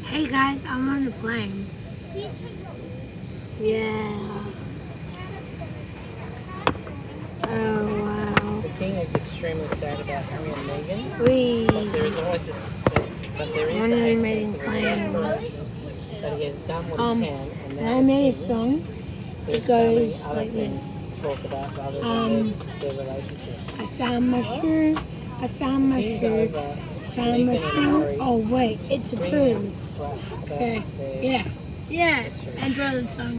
Hey guys, I'm on the plane. Yeah. Oh wow. The king is extremely sad about Harry and Meghan. We. But there is always but there is a sense of desperation that he has done what he can, and And I made a song. There's It so many goes other like things this. to talk about rather than their relationship. I found my shoe. I found my He's shoe. over. Found my Meghan and shoe. Harry Oh wait, it's a poo. about Okay. their Yeah. Yeah. Enjoy the song.